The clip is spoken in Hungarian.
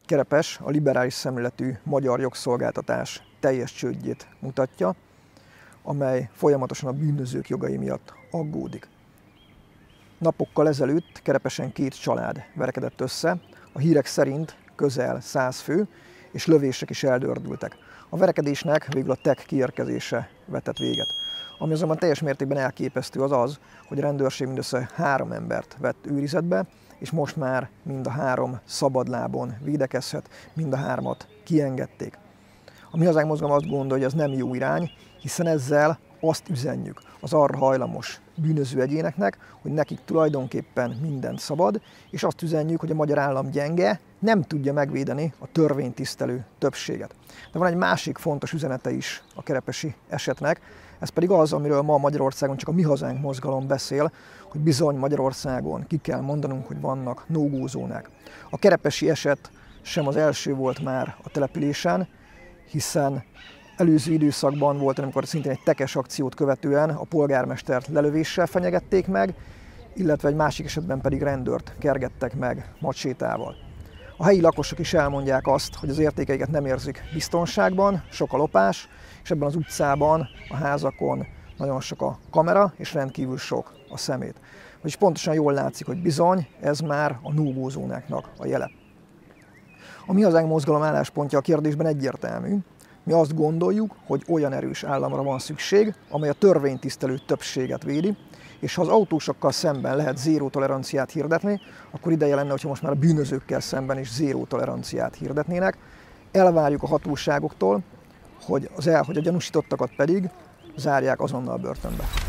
Kerepes a liberális szemléletű magyar jogszolgáltatás teljes csődjét mutatja, amely folyamatosan a bűnözők jogai miatt aggódik. Napokkal ezelőtt Kerepesen 2 család verekedett össze, a hírek szerint közel 100 fő, és lövések is eldördültek. A verekedésnek végül a TEK kiérkezése vetett véget. Ami azonban teljes mértékben elképesztő az, hogy a rendőrség mindössze 3 embert vett őrizetbe, és most már mind a 3 szabadlábon védekezhet, mind a 3-at kiengedték. A Mi Hazánk mozgalom azt gondolja, hogy ez nem jó irány, hiszen ezzel azt üzenjük az arra hajlamos bűnöző egyéneknek, hogy nekik tulajdonképpen mindent szabad, és azt üzenjük, hogy a magyar állam gyenge, nem tudja megvédeni a törvénytisztelő többséget. De van egy másik fontos üzenete is a kerepesi esetnek, ez pedig az, amiről ma Magyarországon csak a Mi Hazánk mozgalom beszél, hogy bizony Magyarországon ki kell mondanunk, hogy vannak no-go zónák. A kerepesi eset sem az első volt már a településen, hiszen előző időszakban volt, amikor szintén egy tekes akciót követően a polgármestert lelövéssel fenyegették meg, illetve egy másik esetben pedig rendőrt kergettek meg macsétával. A helyi lakosok is elmondják azt, hogy az értékeiket nem érzik biztonságban, sok a lopás, és ebben az utcában, a házakon nagyon sok a kamera, és rendkívül sok a szemét. Vagyis pontosan jól látszik, hogy bizony ez már a no-go zónáknak a jele. A Mi Hazánk mozgalom álláspontja a kérdésben egyértelmű. Mi azt gondoljuk, hogy olyan erős államra van szükség, amely a törvénytisztelő többséget védi, és ha az autósokkal szemben lehet zéró toleranciát hirdetni, akkor ideje lenne, hogyha most már a bűnözőkkel szemben is zéró toleranciát hirdetnének. Elvárjuk a hatóságoktól, hogy a gyanúsítottakat pedig zárják azonnal börtönbe.